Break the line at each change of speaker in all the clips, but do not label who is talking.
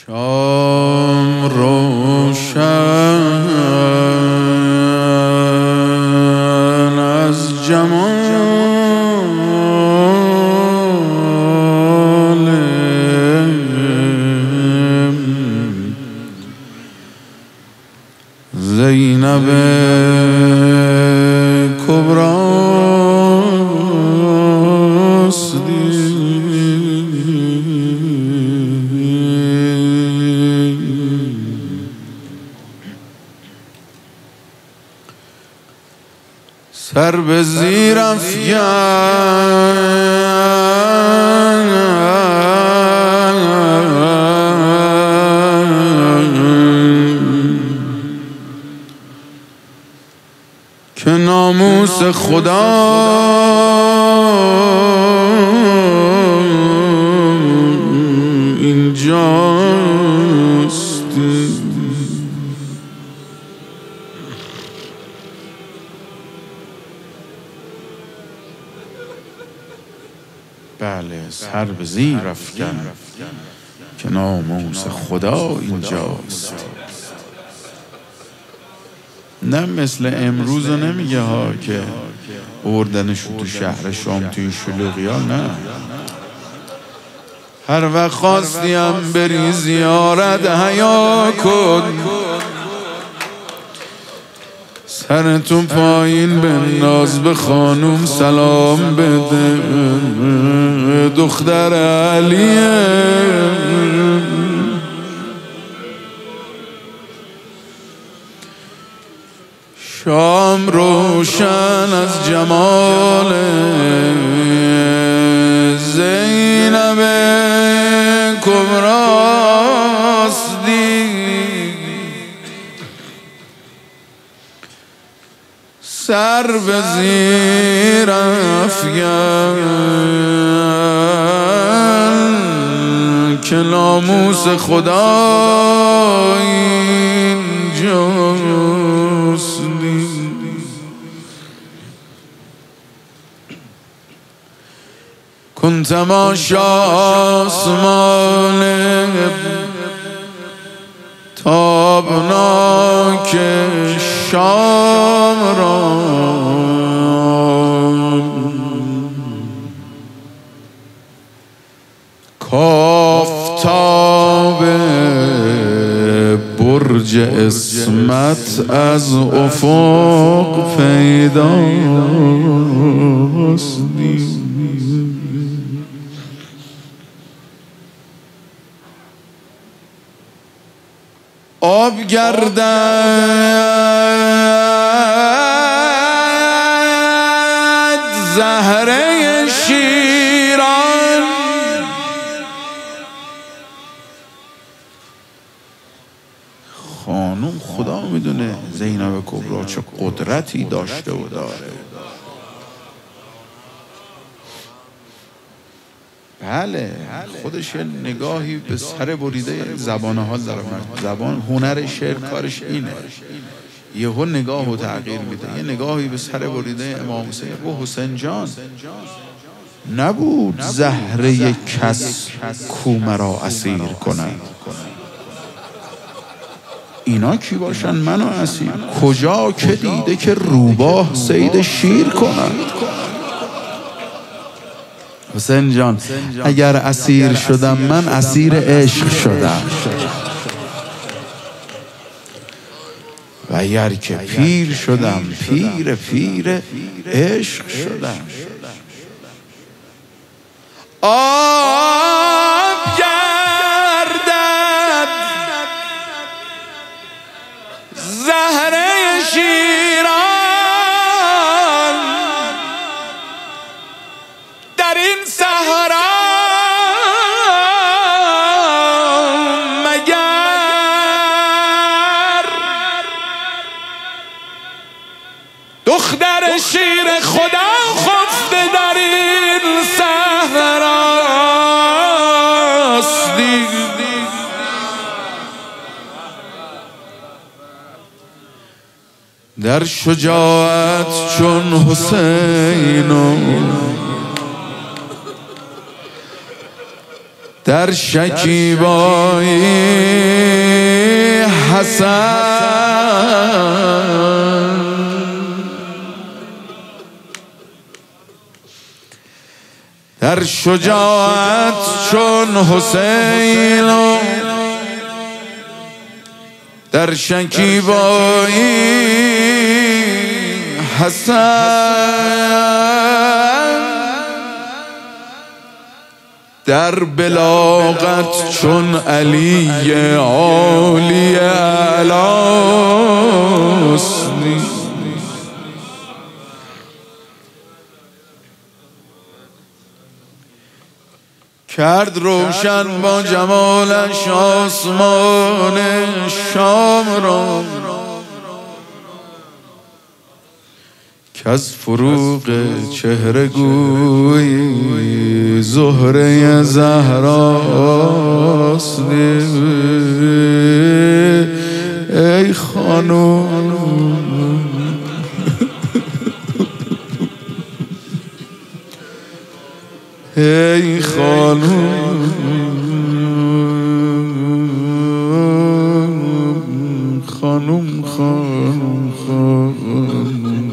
شام روشن از جمال زینب کبراست. سر به زیر افکن که ناموس خدا اینجاست. بله، سر به زیر افکن که ناموس خدا اینجاست. نه مثل امروز نمیگه ها که بردنشون تو شهر شام توی شلوغی ها. نه، هر وقت خواستیم بری زیارت حیا کن، سر تو پایین بنداز، به خانوم سلام بده، دختر علیه. شام روشن از جمال زینب کبراست. سر به زیر افکن که ناموس خدا اینجاست. کن تماشا آسمان تابناک شام را، کافتاب برج عصمت از افق پیداست. آب گردد زهره شیران، خانوم خدا میدونه زینب کبرا چه قدرتی داشته و داره. بله، خودش نگاهی به سر بریده زبان حال داره. زبان هنر شعر کارش اینه، یهو نگاه رو تغییر میده. یه نگاهی به سر بریده امام حسین. و حسین جان نبود زهره کس کو مرا اسیر کنند، اینا کی باشن منو اسیر؟ کجا که دیده که روباه صید شیر کنند. حسین جان اگر اسیر شدم من اسیر عشق شدم، و اگر که پیر شدم پیر عشق شدم. آب گردد زهره شیران در این صحرا، مگر دختر شیر خدا خفته در این صحراست. در شجاعت چون حسین در شکیبایی حسن، در شجاعت چون حسین و در شکیبایی حسن، در بلاغت چون علی عالی اعلاسی، کرد روشن با جمالش آسمان شام را، که از فروغ چهره گویی زهره زهراست. ای خانم ای خانم، خانم خانم خانم،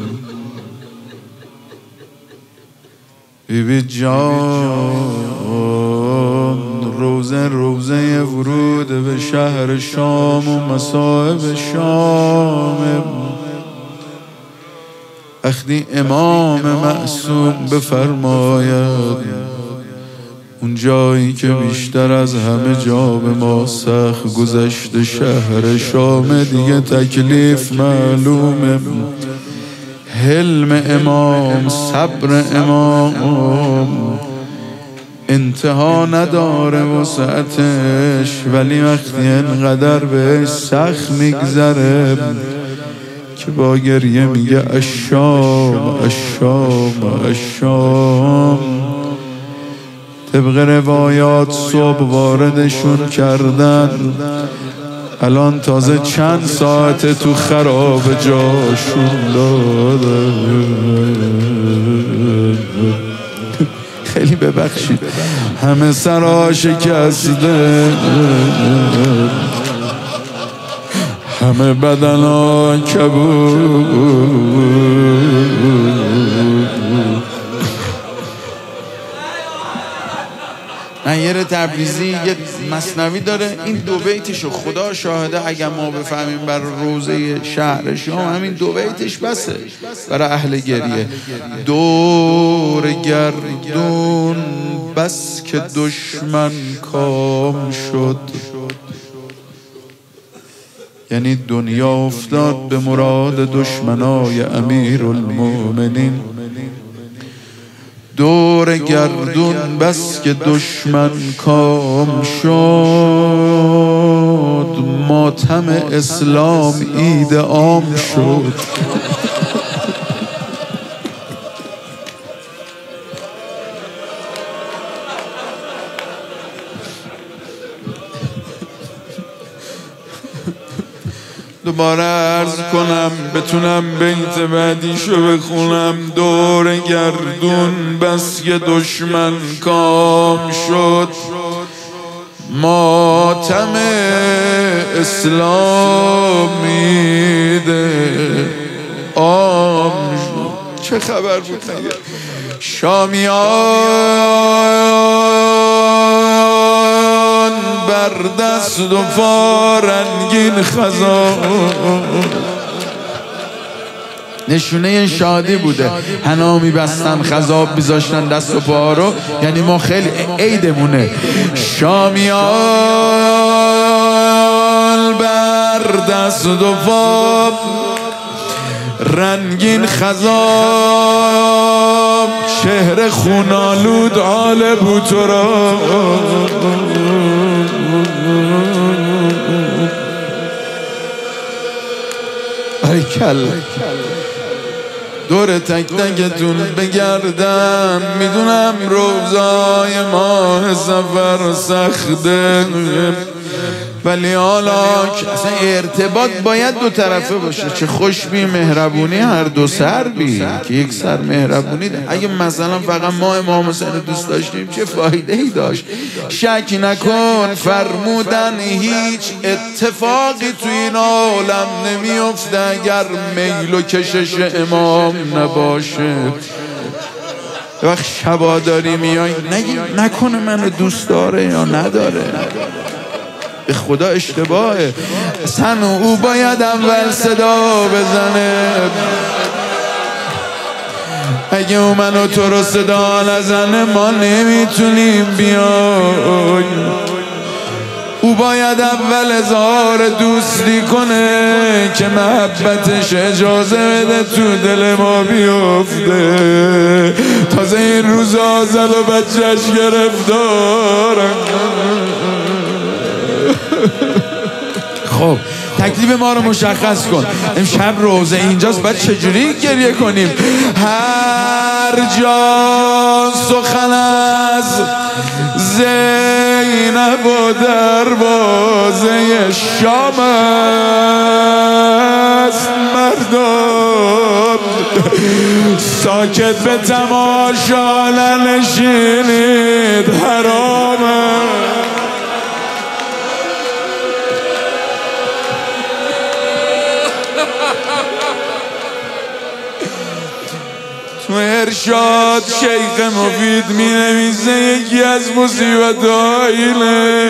بیبی جان روزه روزه ورود به شهر شام و مصائب شام، وقتی امام معصوم بفرماید اون جایی که بیشتر از همه جا به ما سخت گذشته شهر شام، دیگه تکلیف معلومه. حلم امام، صبر امام انتها نداره وسعتش، ولی وقتی انقدر بهش سخت میگذره که با گریه میگه الشام الشام الشام. طبق روایات صبح واردشون کردن، الان تازه چند ساعته تو خراب جاشون داده. خیلی ببخشید همه سرها شکسته، همه بدنها کبود. نیر تبریزی یه مثنوی داره، این دو بیتشو خدا شاهده اگر ما بفهمیم بر روزه شهر شام، همین دو بیتش بسه برای اهل گریه. دور گردون بس که دشمن کام شد، یعنی دنیا افتاد به مراد دشمنای امیرالمومنین. دور گردون بس که دشمن کام شد، ماتم اسلام عید عام شد. دوباره عرض کنم بتونم بیت بعدیشو بخونم. دور گردون بس که دشمن کام شد، ماتم اسلامیده عام شد. چه خبر بود شامیان بر دست و پا رنگین خزان، نشونه شادی بوده. حنا میبستن خضاب میذاشتن دست و پا رو، یعنی ما خیلی عیدمونه. شامیان بر دست و پا رنگین خضاب، چهره خونالود آل بوتورا. باریکلا. دور تک تکتون بگردم، میدونم روزای ماه سفر سخته، ولی حالا اصلا ارتباط باید دو طرفه باشه. چه خوش بی مهربونی هر دو سر بی که یک سر مهربونی ده. اگه مثلا فقط ما امام حسین دوست داشتیم چه فایده ای داشت؟ شک نکن فرمودن هیچ اتفاقی تو این عالم نمیفته اگر میل و کشش امام نباشه. وقت شبا داری میای نکنه منو دوست داره یا نداره، به خدا اشتباهه. اصلا او باید اول صدا بزنه. اگه او منو تو رو صدا نزنه ما نمیتونیم بیایم. او باید اول اظهار دوستی کنه که محبتش اجازه بده تو دل ما بیفته. تازه این روزا زد و بچهش گرفتارم. خب تکلیف ما رو مشخص کن. امشب روزه اینجاست، باید چجوری گریه کنیم؟ هر جا سخن از زینب و دروازه شام است، مردم ساکت به تماشا ننشینید، حرامه. تو ارشاد شیخ مفید می نویسه یکی از مصیبت‌ها اینه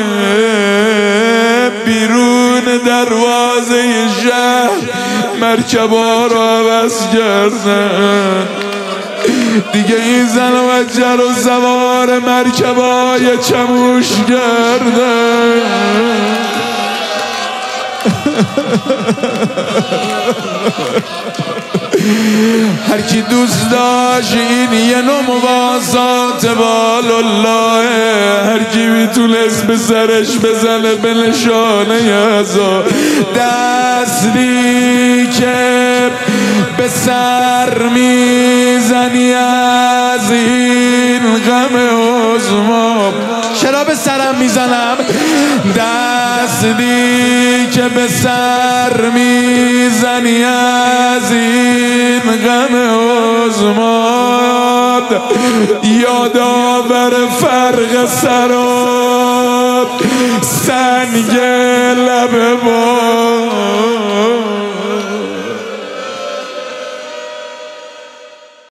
بیرون دروازه شهر مرکب‌ها رو عوض کردن. دیگه این زن و بچه رو سوار مرکب‌های چموش کردن. هر کی دوست داشت این یه نوع مواسات بالله، هر کی میتونست به سرش بزنه به نشانه عزا. دستی که به سر میزنی از این غم عظما. چرا به سرم میزنم؟ دستی که به سر میزنی از این غم عظمات، یادآور فرق سراب سنگ لب ما.